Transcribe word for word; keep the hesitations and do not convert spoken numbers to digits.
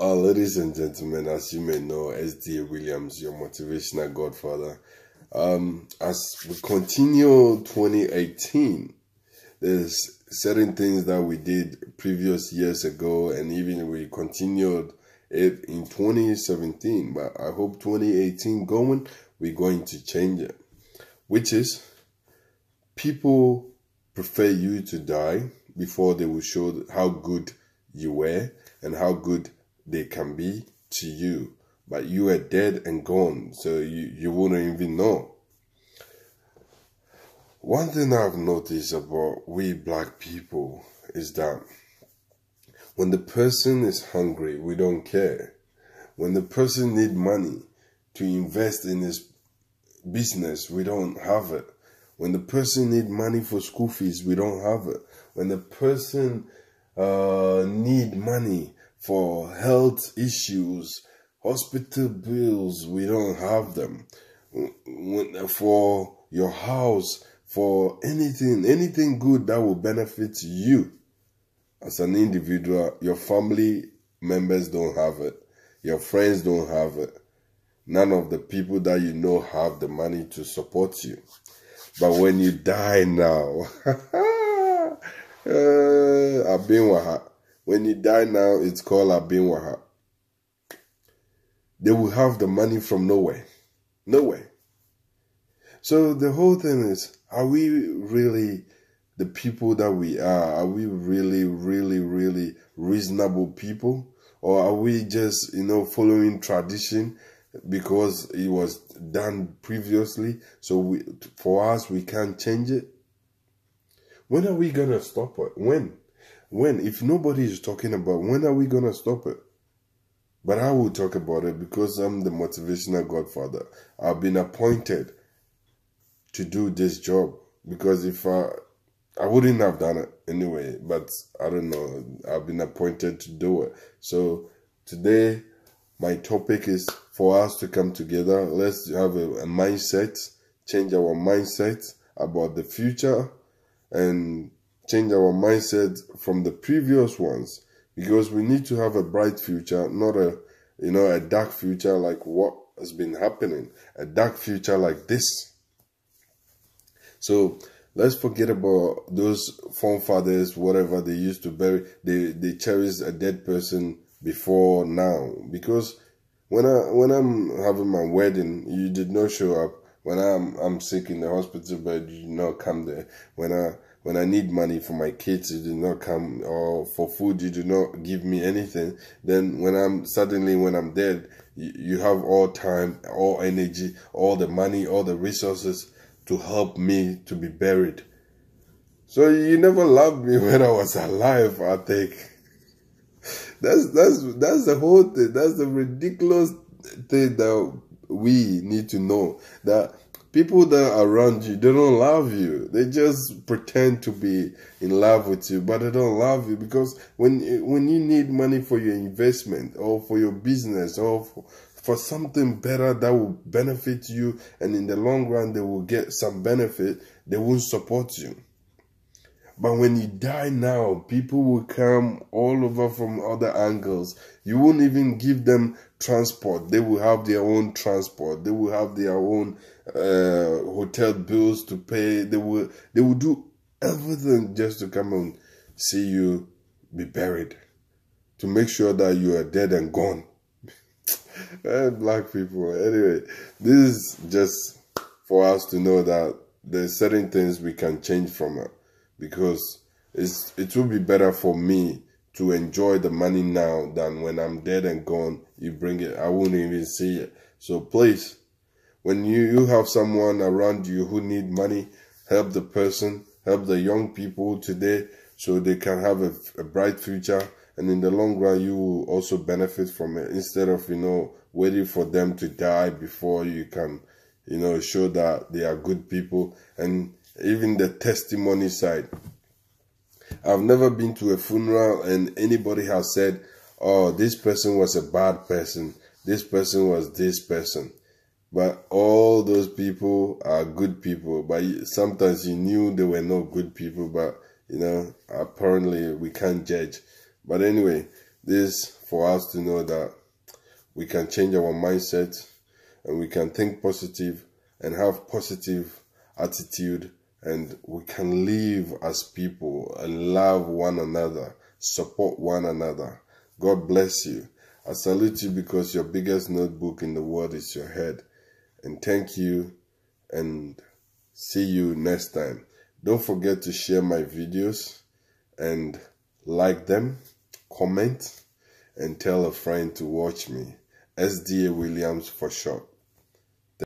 Uh, ladies and gentlemen, as you may know, S D A Williams, your motivational godfather. Um, as we continue twenty eighteen, there's certain things that we did previous years ago, and even we continued it in twenty seventeen. But I hope twenty eighteen going, we're going to change it, which is people prefer you to die before they will show how good you were and how good they can be to you, but you are dead and gone, so you, you wouldn't even know. One thing I've noticed about we black people is that when the person is hungry, we don't care. When the person needs money to invest in his business, we don't have it. When the person needs money for school fees, we don't have it. When the person uh, need money for health issues, hospital bills, we don't have them. For your house, for anything, anything good that will benefit you as an individual, your family members don't have it. Your friends don't have it. None of the people that you know have the money to support you. But when you die now, uh, I've been with her. When you die now, it's called Abinwaha. They will have the money from nowhere. Nowhere. So the whole thing is, are we really the people that we are? Are we really, really, really reasonable people? Or are we just, you know, following tradition because it was done previously? So we, for us, we can't change it? When are we going to stop it? When? When? If nobody is talking about, when are we going to stop it? But I will talk about it because I'm the motivational godfather. I've been appointed to do this job because if I, I wouldn't have done it anyway, but I don't know. I've been appointed to do it. So today, my topic is for us to come together. Let's have a, a mindset, change our mindset about the future and change our mindset from the previous ones, because we need to have a bright future, not a, you know, a dark future like what has been happening, a dark future like this. So let's forget about those forefathers, whatever they used to bury. They they cherish a dead person before now, because when I when I'm having my wedding, you did not show up. When I'm I'm sick in the hospital bed, you did not come there. When I When I need money for my kids, you do not come, or for food, you do not give me anything. Then when I'm, suddenly when I'm dead, you, you have all time, all energy, all the money, all the resources to help me to be buried. So you never loved me when I was alive, I think. That's, that's, that's the whole thing. That's the ridiculous thing that we need to know, that people that are around you, they don't love you. They just pretend to be in love with you, but they don't love you, because when when you need money for your investment or for your business or for, for something better that will benefit you, and in the long run they will get some benefit, they won't support you. But when you die now, people will come all over from other angles. You won't even give them transport. They will have their own transport. They will have their own uh, hotel bills to pay. They will, they will do everything just to come and see you be buried, to make sure that you are dead and gone. Black people. Anyway, this is just for us to know that there's certain things we can change from it. Because it's, it will be better for me to enjoy the money now than when I'm dead and gone, you bring it, I won't even see it. So please, when you, you have someone around you who need money, help the person, help the young people today so they can have a, a bright future. And in the long run, you will also benefit from it, instead of, you know, waiting for them to die before you can, you know, show that they are good people. And even the testimony side. I've never been to a funeral and anybody has said, oh, this person was a bad person, this person was this person. But all those people are good people. But sometimes you knew they were not good people, but, you know, apparently we can't judge. But anyway, this for us to know that we can change our mindset and we can think positive and have positive attitude, and we can live as people and love one another, support one another. God bless you. I salute you because your biggest notebook in the world is your head. And thank you, and see you next time. Don't forget to share my videos and like them, comment, and tell a friend to watch me. S D A Williams for short.